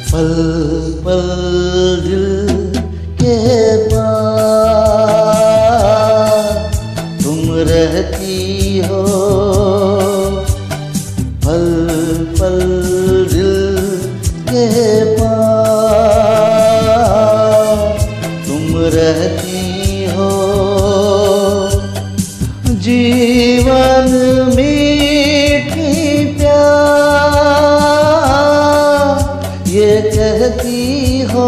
पल पल दिल के पास तुम रहती हो, पल पल दिल के पास तुम रहती हो। जीवन मीठी प्यार ये कहती हो,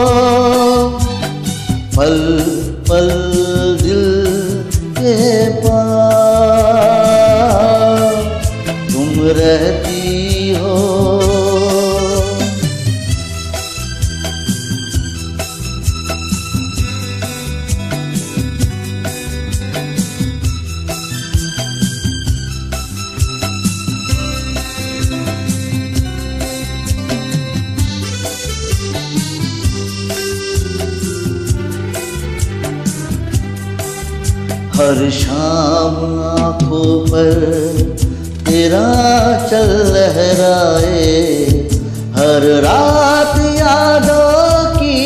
पल पल दिल के पास तुम रहती हो। हर शाम आँखों पर तेरा चल लहराए, हर रात यादों की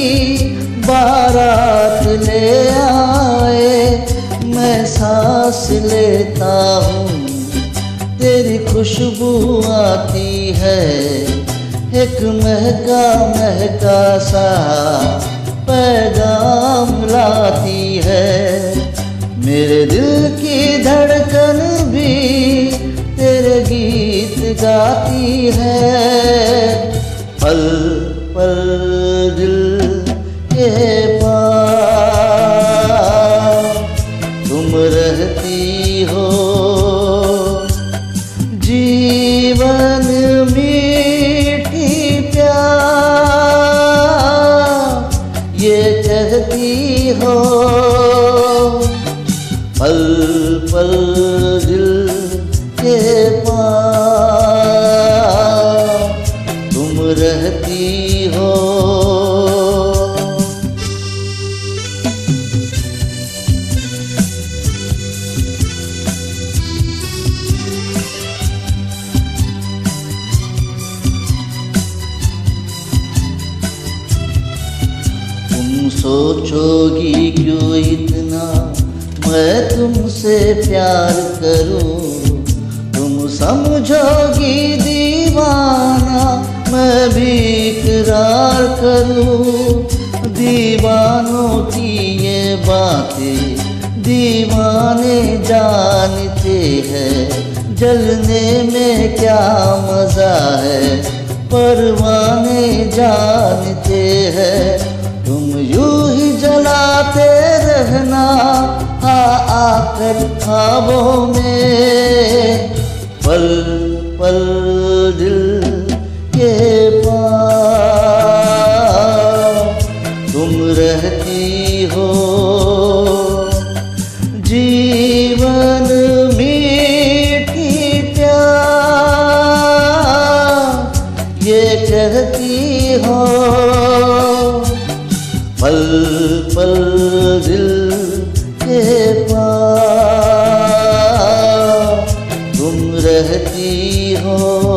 बारात ले आए। मैं सांस लेता हूँ तेरी खुशबू आती है, एक महका महका सा पैगाम लाती है। मेरे दिल की धड़कन भी तेरे गीत गाती है, पल पल दिल के पास तुम रहती हो। जीवन मीठी प्यार ये कहती हो, पल पल दिल के पास तुम रहती हो। तुम सोचोगी क्यों इतना मैं तुमसे प्यार करूं, तुम समझोगी दीवाना मैं भी इकरार करूं। दीवानों की ये बातें दीवाने जानते हैं, जलने में क्या मजा है परवाने जानते हैं। तुम यूं ही जलाते रहना आकर ख्वाबों में, पल पल दिल के पास तुम रहती हो। जीवन मीठी प्यार ये कहती हो, पल पल दिल के पास तुम रहती हो।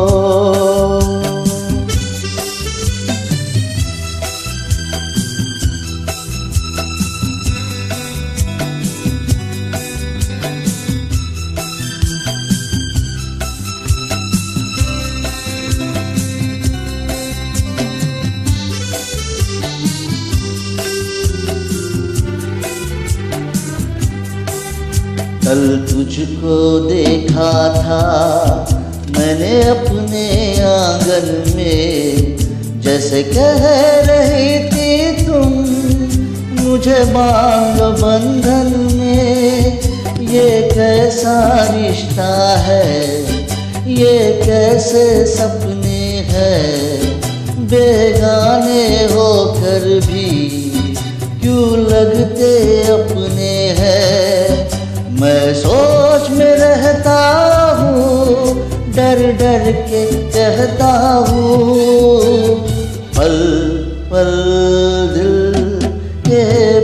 कल तुझको देखा था मैंने अपने आंगन में, जैसे कह रही थी तुम मुझे बांध बंधन में। ये कैसा रिश्ता है, ये कैसे सपने हैं, बेगाने होकर भी क्यों लगते अपने हैं। मैं सोच में रहता हूँ डर डर के कहता हूँ, पल पल दिल के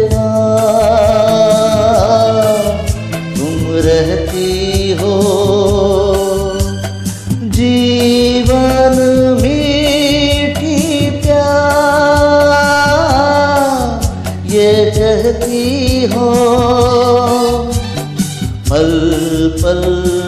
पास तुम रहती हो। जीवन मीठी प्यार ये कहती हो पल पल